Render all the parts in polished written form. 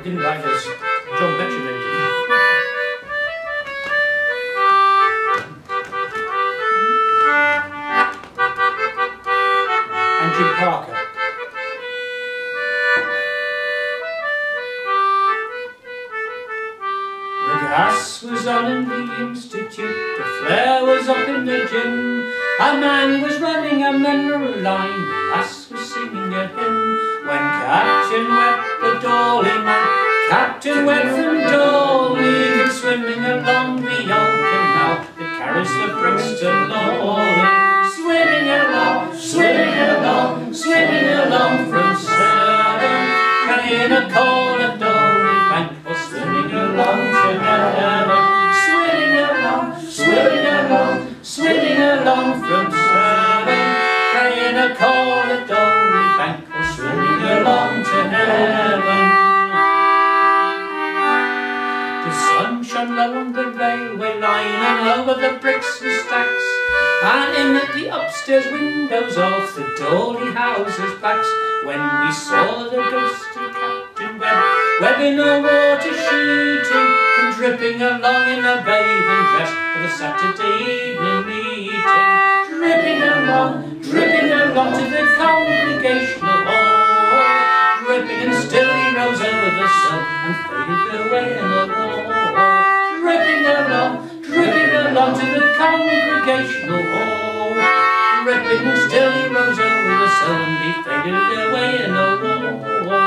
Didn't write this. John Betjeman did. And Jim Parker. The gas was on in the institute, the flare was up in the gym. A man was running a memory line, the lass was singing a hymn. When Captain Webb, the Dolly man, Captain Webb from Dolly, came swimming along the old canal that carries the Brixton Lolly. Swimming along, swimming along, swimming along from Surrey, playing a call at Dolly Bank or swimming along to heaven. Swimming along, swimming along, swimming along from Surrey, playing a call at Dolly Bank or swimming along to heaven. The sun shone low on the railway line and over the bricks and stacks, and in at the upstairs windows of the Dolly houses' backs, when we saw the ghost of Captain Webb, webbing a water sheeting and dripping along in a bathing dress for the Saturday evening meeting. Dripping along to the congregational hall, dripping and still he rose over the sun and faded away in the wall. Dripping along to the congregational hall, dripping and still he rose over the sun and he faded away in the wall.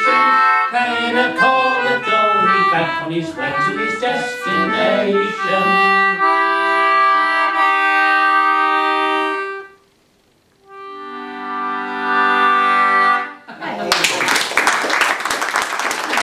Paying a call at Dolly back on his way to his destination.